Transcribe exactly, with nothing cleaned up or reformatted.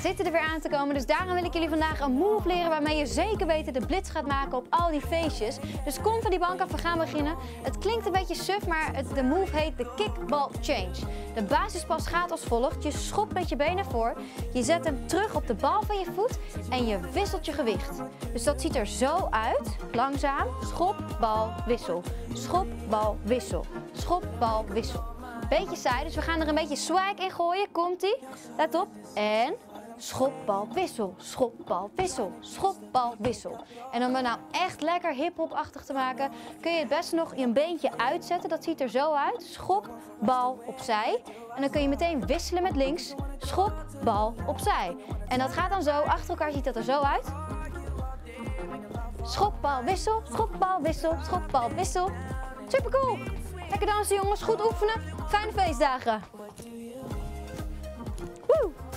zitten er weer aan te komen, dus daarom wil ik jullie vandaag een move leren waarmee je zeker weten de blitz gaat maken op al die feestjes. Dus kom van die bank af, we gaan beginnen. Het klinkt een beetje suf, maar het, de move heet de kickball change. De basispas gaat als volgt. Je schopt met je benen voor, je zet hem terug op de bal van je voet en je wisselt je gewicht. Dus dat ziet er zo uit. Langzaam, schop, bal, wissel. Schop, bal, wissel. Schop, bal, wissel. Beetje saai, dus we gaan er een beetje swag in gooien. Komt-ie? Let op. En schop, bal, wissel. Schop, bal, wissel. Schop, bal, wissel. En om het nou echt lekker hip-hop-achtig te maken, kun je het best nog een beentje uitzetten. Dat ziet er zo uit. Schop, bal, opzij. En dan kun je meteen wisselen met links. Schop, bal, opzij. En dat gaat dan zo. Achter elkaar ziet dat er zo uit. Schop, bal, wissel. Schop, bal, wissel. Schop, bal, wissel. Super cool! Lekker dansen jongens, goed oefenen. Fijne feestdagen. Woe!